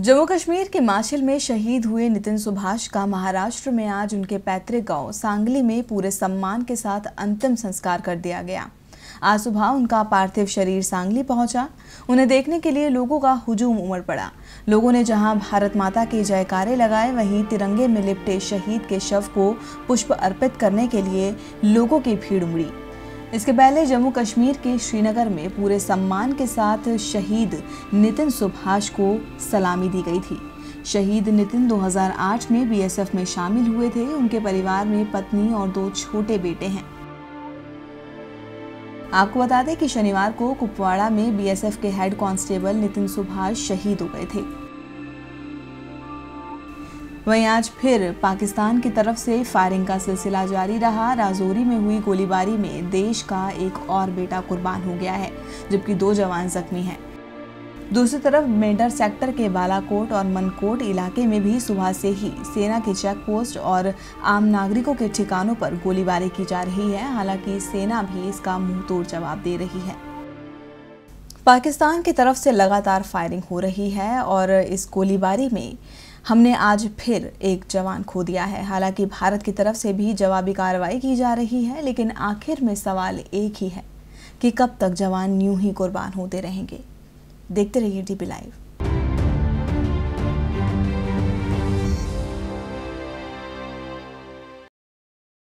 जम्मू कश्मीर के माशिल में शहीद हुए नितिन सुभाष का महाराष्ट्र में आज उनके पैतृक गांव सांगली में पूरे सम्मान के साथ अंतिम संस्कार कर दिया गया। आज सुबह उनका पार्थिव शरीर सांगली पहुंचा। उन्हें देखने के लिए लोगों का हुजूम उमड़ पड़ा। लोगों ने जहां भारत माता के जयकारे लगाए, वहीं तिरंगे में लिपटे शहीद के शव को पुष्प अर्पित करने के लिए लोगों की भीड़ उमड़ी। इसके पहले जम्मू कश्मीर के श्रीनगर में पूरे सम्मान के साथ शहीद नितिन सुभाष को सलामी दी गई थी। शहीद नितिन 2008 में बीएसएफ में शामिल हुए थे। उनके परिवार में पत्नी और 2 छोटे बेटे हैं। आपको बता दें कि शनिवार को कुपवाड़ा में बीएसएफ के हेड कांस्टेबल नितिन सुभाष शहीद हो गए थे। वहीं आज फिर पाकिस्तान की तरफ से फायरिंग का सिलसिला जारी रहा। राजौरी में हुई गोलीबारी में देश का एक और बेटा कुर्बान हो गया है, जबकि 2 जवान जख्मी हैं। दूसरी तरफ मेंढर सेक्टर के बालाकोट और मनकोट इलाके में भी सुबह से ही सेना के चेक पोस्ट और आम नागरिकों के ठिकानों पर गोलीबारी की जा रही है। हालांकि सेना भी इसका मुंहतोड़ जवाब दे रही है। पाकिस्तान की तरफ से लगातार फायरिंग हो रही है और इस गोलीबारी में हमने आज फिर एक जवान खो दिया है। हालांकि भारत की तरफ से भी जवाबी कार्रवाई की जा रही है, लेकिन आखिर में सवाल एक ही है कि कब तक जवान यूं ही कुर्बान होते रहेंगे। देखते रहिए DP लाइव।